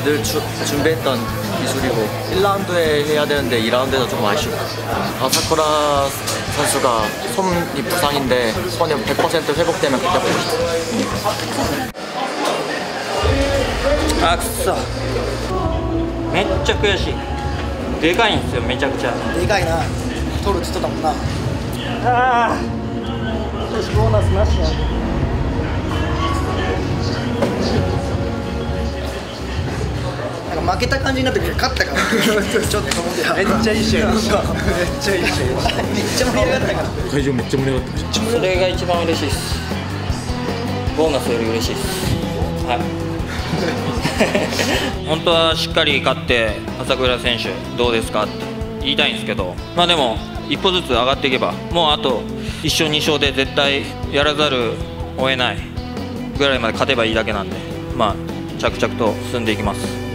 늘 준비했던 기술이고 1라운드에 해야 되는데 2라운드에서 좀 아쉬워. 아사쿠라 선수가 손이 부상인데 손이 100% 회복되면 그때 보고 싶어. あくそめっちゃ悔しい。でかいんですよめちゃくちゃ。 でかいな、取るって言っとったもんな。 ああよし、ボーナスなしや。なんか負けた感じになってくる、勝ったからちょっと思ってめっちゃいい試合でした。めっちゃいい試合でした。めっちゃ盛り上がったから。 会場めっちゃ盛り上がってました。 それが一番嬉しいです。ボーナスより嬉しいです。はい。本当はしっかり勝って朝倉選手どうですかって言いたいんですけど、まあでも一歩ずつ上がっていけばもうあと1勝2勝で絶対やらざるを得ないぐらいまで勝てばいいだけなんで、まあ着々と進んでいきます。